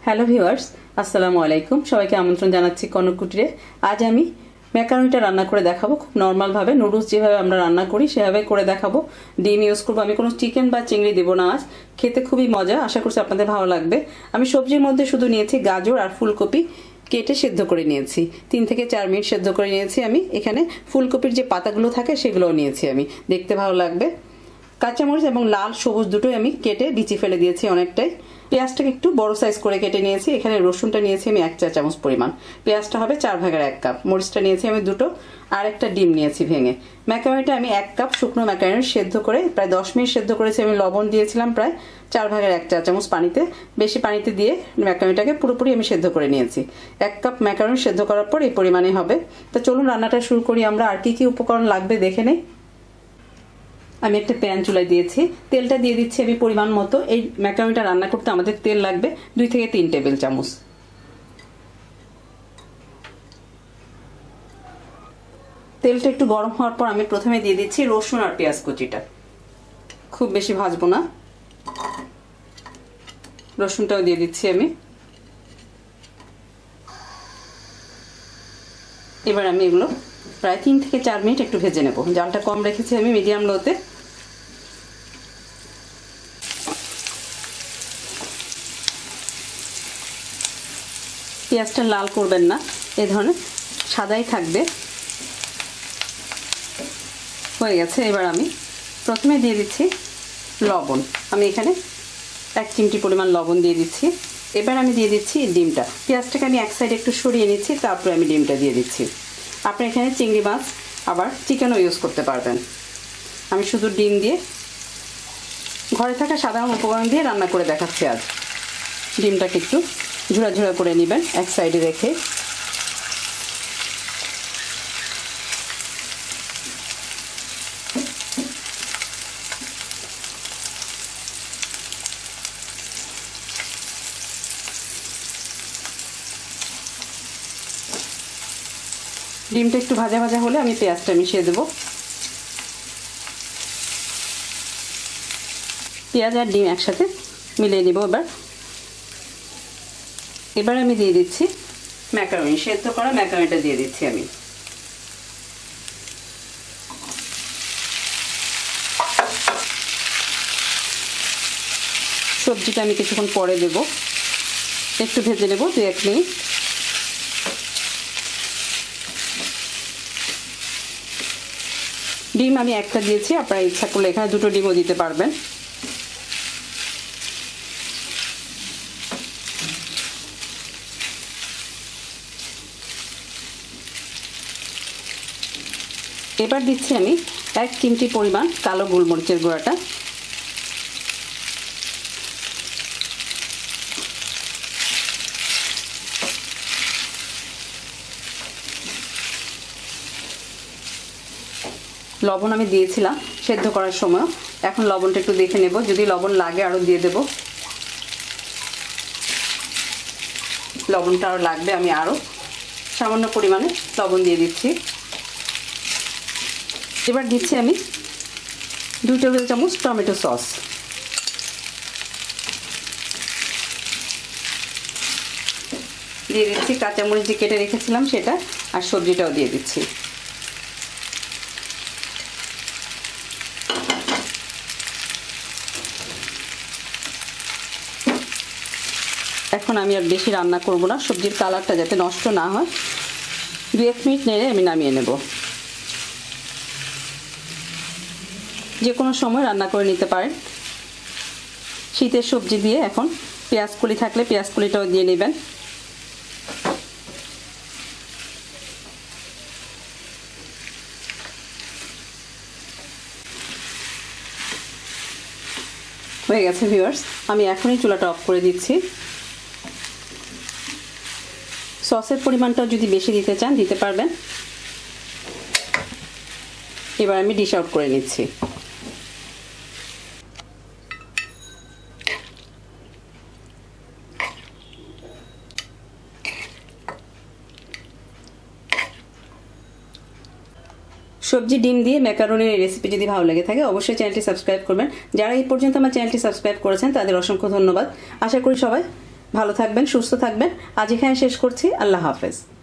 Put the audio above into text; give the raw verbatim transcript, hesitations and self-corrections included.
Hello viewers, আসসালামু আলাইকুম। সবাইকে আমন্ত্রণ জানাচ্ছি কনক কুটিরে। আজ আমি ম্যাকারনিটা রান্না করে দেখাবো। খুব নর্মালভাবে নুডলস যেভাবে আমরা রান্না করি সেভাবে করে দেখাবো। ডিম ইউজ করবো, আমি কোনো চিকেন বা চিংড়ি দেবো না। আজ খেতে খুবই মজা, আশা করছি আপনাদের ভালো লাগবে। আমি সবজির মধ্যে শুধু নিয়েছি গাজর আর ফুলকপি, কেটে সেদ্ধ করে নিয়েছি। তিন থেকে চার মিনিট সেদ্ধ করে নিয়েছি আমি। এখানে ফুলকপির যে পাতাগুলো থাকে সেগুলোও নিয়েছি আমি, দেখতে ভালো লাগবে। কাঁচামরিচ এবং লাল সবুজ দুটোই আমি কেটে বিচি ফেলে দিয়েছি অনেকটাই। পেঁয়াজটাকে একটু বড় সাইজ করে কেটে নিয়েছি। এখানে রসুনটা নিয়েছি আমি এক চা চামচ পরিমাণ, পেঁয়াজটা হবে চার ভাগের এক কাপ, মরিচটা নিয়েছি আমি দুটো, আর একটা ডিম নিয়েছি ভেঙে। ম্যাকারনিটা আমি এক কাপ শুকনো ম্যাকারনি সেদ্ধ করে প্রায় দশ মিনিট সেদ্ধ করেছি আমি। লবণ দিয়েছিলাম প্রায় চার ভাগের এক চা চামচ পানিতে, বেশি পানিতে দিয়ে ম্যাকারনিটাকে পুরোপুরি আমি সেদ্ধ করে নিয়েছি। এক কাপ ম্যাকারনি সেদ্ধ করার পর এই পরিমাণে হবে। তো চলুন রান্নাটা শুরু করি আমরা। আর কি কি উপকরণ লাগবে দেখে নেই। আমি একটা প্যান চুলায় দিয়েছি, তেলটা দিয়ে দিচ্ছি আমি পরিমাণ মতো। এই ম্যাকারনিটা রান্না করতে আমাদের তেল লাগবে দুই থেকে তিন টেবিল চামচ। তেলটা একটু গরম হওয়ার পর আমি প্রথমে দিয়ে দিচ্ছি রসুন আর পেঁয়াজ কুচিটা। খুব বেশি ভাজবো না, রসুনটাও দিয়ে দিচ্ছি আমি। এবার আমি এগুলো প্রায় তিন থেকে চার মিনিট একটু ভেজে নেব। জালটা কম রেখেছি আমি, মিডিয়াম লোতে। পেঁয়াজটা লাল করবেন না, এ ধরনের সাদাই থাকবে। হয়ে গেছে। এবার আমি প্রথমে দিয়ে দিচ্ছি লবণ। আমি এখানে এক চিমটি পরিমাণ লবণ দিয়ে দিচ্ছি। এবার আমি দিয়ে দিচ্ছি ডিমটা। পেঁয়াজটাকে আমি এক সাইডে একটু সরিয়ে নিচ্ছি, তারপরে আমি ডিমটা দিয়ে দিচ্ছি। আপনি এখানে চিংড়ি মাছ আবার চিকেনও ইউজ করতে পারবেন। আমি শুধু ডিম দিয়ে ঘরে থাকা সাধারণ উপকরণ দিয়ে রান্না করে দেখাচ্ছি আজ। ডিমটাকে একটু ঝুড়া ঝুড়া করে নেবেন এক সাইডে রেখে। ডিমটা একটু ভাজা ভাজা হলে আমি পেঁয়াজটা মিশিয়ে দেবো। পেঁয়াজ আর ডিম একসাথে মিলিয়ে নেব। এবার এবার আমি দিয়ে দিচ্ছি ম্যাকারনি, সেদ্ধ করা ম্যাকারনিটা দিয়ে দিচ্ছি আমি। সবজিটা আমি কিছুক্ষণ পরে দেব, একটু ভেজে নেব দু এক মিনিট। ডিম আমি একটা দিয়েছি, আপনারা ইচ্ছা করলে এখানে দুটো ডিমও দিতে পারবেন। এবার দিচ্ছি আমি এক চিমটি পরিমাণ কালো গোলমরিচের গুঁড়াটা। লবণ আমি দিয়েছিলাম সেদ্ধ করার সময়, এখন লবণটা একটু দেখে নেব, যদি লবণ লাগে আরও দিয়ে দেব। লবণটা আরও লাগবে, আমি আরও সামান্য পরিমাণে লবণ দিয়ে দিচ্ছি। এবার দিচ্ছি আমি দুই টেবিল চামচ টমেটো সস। দিয়ে দিচ্ছি কাঁচামরিচ যে কেটে রেখেছিলাম সেটা, আর সবজিটাও দিয়ে দিচ্ছি। এখন আমি আর বেশি রান্না করব না, সবজির কালারটা যাতে নষ্ট না হয়। দু এক মিনিট নেড়ে আমি নামিয়ে নেব। যে কোনো সময় রান্না করে নিতে পারেন। শীতের সবজি দিয়ে এখন পেঁয়াজ কলি থাকলে পেঁয়াজ কলিটাও দিয়ে নেবেন। হয়ে গেছে ভিউয়ার্স, আমি এখনই চুলাটা অফ করে দিচ্ছি। সসের পরিমাণটা যদি বেশি দিতে চান দিতে পারবেন। এবার আমি ডিশ আউট করে নিচ্ছি। সবজি ডিম দিয়ে ম্যাকারনির এই রেসিপি যদি ভালো লেগে থাকে অবশ্যই চ্যানেলটি সাবস্ক্রাইব করবেন। যারা এই পর্যন্ত আমার চ্যানেলটি সাবস্ক্রাইব করেছেন তাদের অসংখ্য ধন্যবাদ। আশা করি সবাই ভালো থাকবেন, সুস্থ থাকবেন। আজ এখানে শেষ করছি। আল্লাহ হাফেজ।